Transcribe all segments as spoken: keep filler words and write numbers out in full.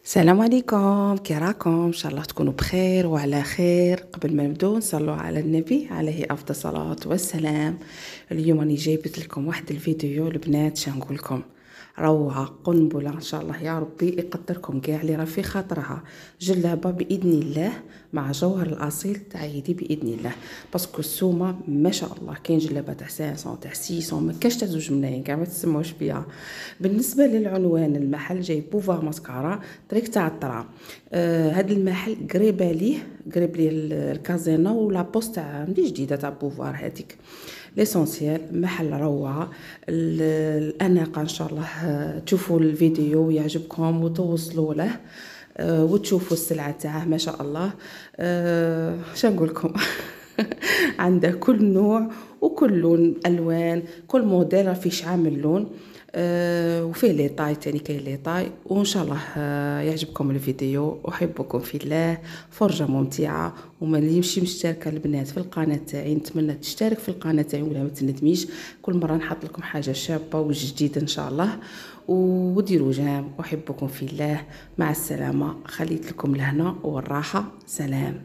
السلام عليكم، كي راكم؟ ان شاء الله تكونوا بخير وعلى خير. قبل ما نبداو نصلوا على النبي عليه افضل الصلاه والسلام. اليوم راني جايبت لكم واحد الفيديو البنات، شنقول لكم، روعه قنبله ان شاء الله يا ربي يقدركم كاع اللي راه في خاطرها جلابه باذن الله مع جوهر الاصيل تاع يدي باذن الله. باسكو السومه ما شاء الله كاين جلابه تاع خمسمية تاع ستمية، ما كاش تاع زوج ملايين كاع ما تسموش بيها. بالنسبه للعنوان المحل جاي بوفار ماسكارا طريق تاع الطرام. آه هذا المحل قريبه ليه قريب ليه الكازينو ولا بوست تاع عندي جديده تاع بوفار هذيك. ليسونسيال محل روعه، الاناقه ان شاء الله. تشوفوا الفيديو ويعجبكم وتوصلوا له أه وتشوفوا السلعه تاعه ما شاء الله. أه شنقول لكم عنده كل نوع وكل لون الوان، كل موديل فيه شحال من لون. أه وفيه لي طاي تاني، كاين لي طاي. وان شاء الله أه يعجبكم الفيديو. احبكم في الله، فرجه ممتعه. وما اللي يمشي مشتركه البنات في القناه تاعي نتمنى تشترك في القناه تاعي ولا ما تندميش، كل مره نحط لكم حاجه شابه وجديده ان شاء الله. وديروا جام. احبكم في الله، مع السلامه. خليت لكم الهنا والراحه. سلام.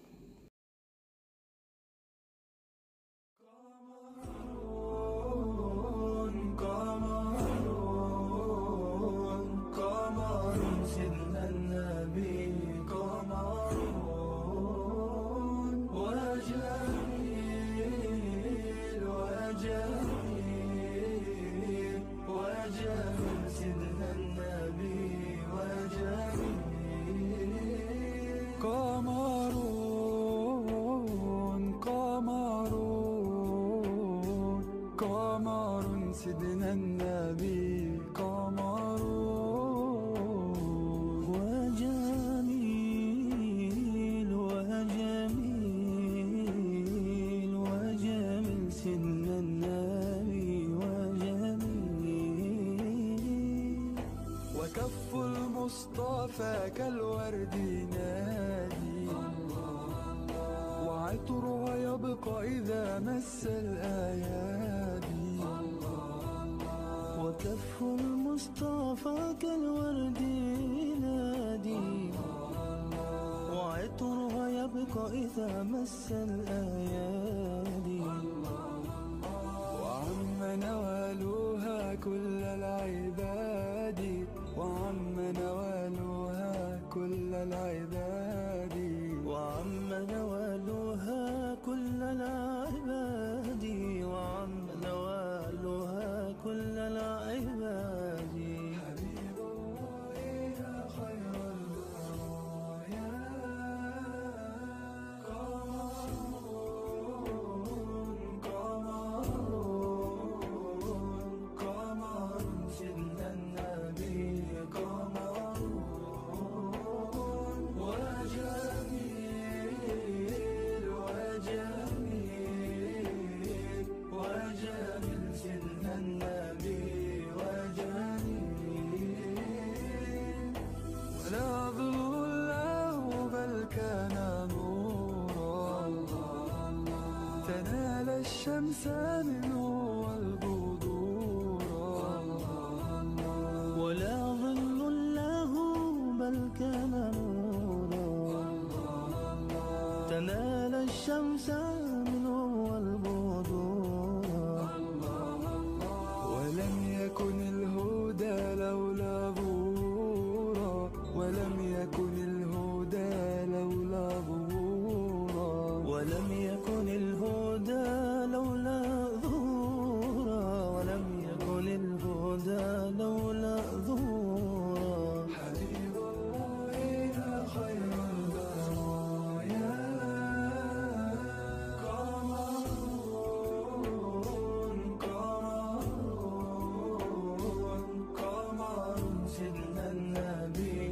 قمرون قمرون قمر سيدنا النبي قمرون وجميل وجميل وجميل سيدنا النبي وجميل وكف المصطفى كالورد نادي وعطرها يبقى إذا مس الأيادي وكف المصطفى كالورد نادي وعطرها يبقى إذا مس الأيادي وعم نوالها كل العباد وعم نوالها كل العباد وعم نوالها كل العباد وعم نوالها كل العباد حبيب الله يا خير البرايا قمرون قمرون قمر سيدنا النبي قمرون وجميل وجميل وجميل سيدنا النبي وجميل ولا ظل له بل كان نورا تنال الشمس منه والبدورا ولا ظل له بل كان نورا تنال الشمس منه والبدورا ولم يكن الهدى لولا ظهورا ولم يكن الهدى لولا ظهورا ولم يكن الهدى لولا ظهورا ولم يكن الهدى لولا ظهورا حبيب الله يا خير البرايا قمرون قمرون قمر سيدنا النبي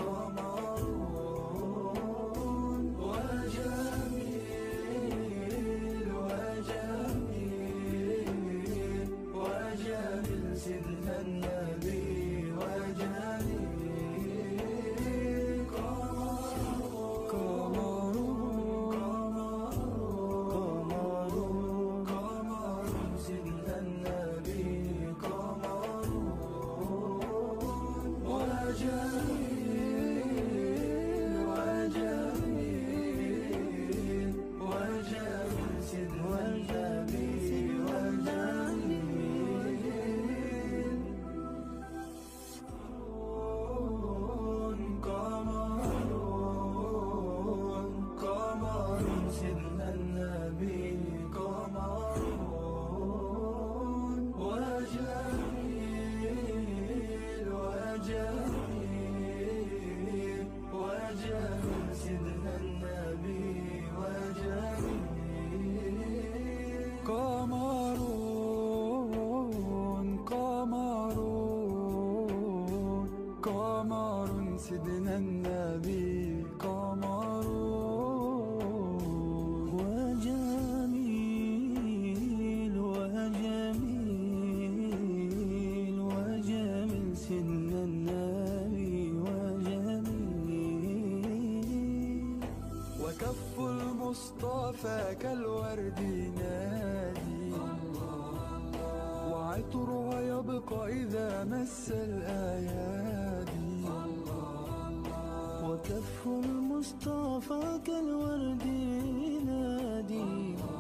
قمرون وجميل وجميل وجميل سيدنا النبي وجميل قمرون قمرون قمر سيدنا النبي قمرون وجميل قمر سيدنا النبي قمر وجميل وجميل وجميل سيدنا النبي وجميل وكف المصطفى كالورد نادي وعطرها يبقى إذا مس الأيادي وكف المصطفى كالورد نادي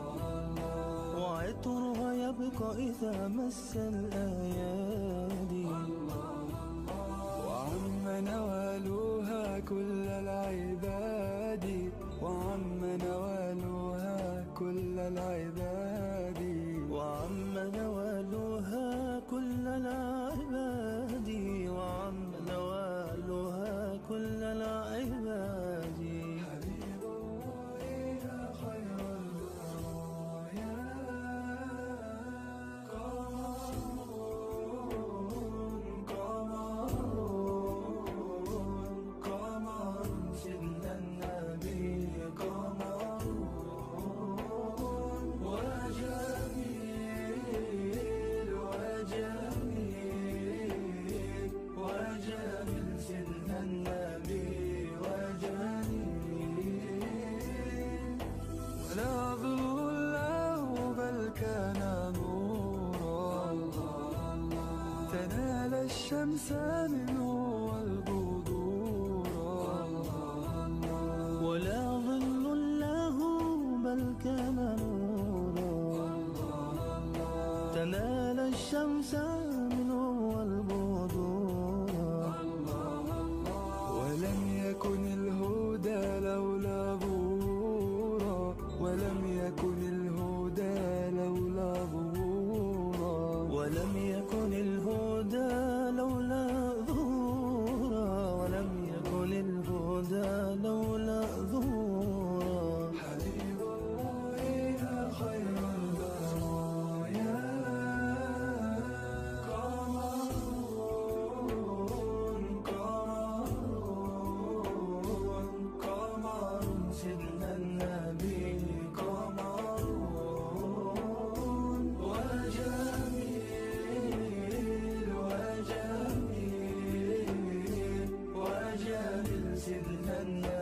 وعطرها يبقى إذا مس الأيادي وعم نوالها كل العباد وعم نوالها كل العباد وعم نوالها كل العباد وعم نوالها كل العباد حبيب الله يا خير البرايا قمر قمر قمر سيدنا النبي قمر وجميل وجميل وجميل سيدنا النبي وجميل ولا ظل له بل كان نورا تنال الشمس منه والبدورا ولا ظل له بل كان نورا تنال الشمس منه والبدورا ولم يكن الهدى لولا ظهورا ولم يكن الهدى لولا ظهورا ولم يكن الهدى لولا ظهورا ولم يكن الهدى لولا ظهورا حبيب الله يا خير البرايا قمر قمر قمر سيدنا النبي قمر وجميل وجميل وجميل سيدنا النبي